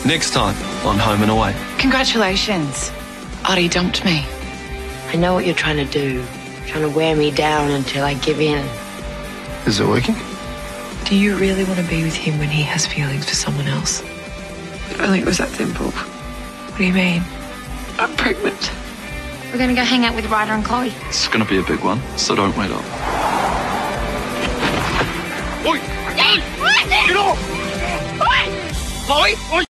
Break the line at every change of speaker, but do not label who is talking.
Next time on Home and Away.
Congratulations. Artie dumped me.
I know what you're trying to do. Trying to wear me down until I give in.
Is it working?
Do you really want to be with him when he has feelings for someone else?
I don't think it was that simple.
What do you mean?
I'm pregnant.
We're going to go hang out with Ryder and Chloe.
It's going to be a big one, so don't wait up. Oi! Get off! Chloe! Oi!